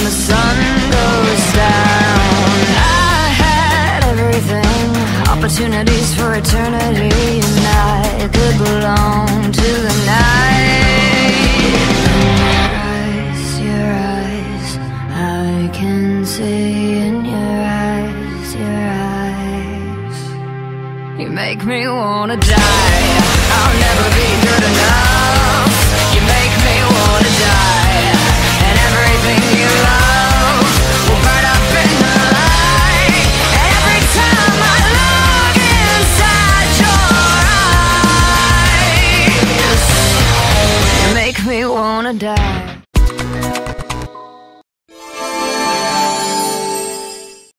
the sun goes down. I had everything, opportunities for eternity, and I could belong to the night. Your eyes, I can see in your eyes. You make me wanna die. I'll never be good enough. You make me wanna die. And everything you love will burn up in the light. And every time I look inside your eyes, you make me wanna die.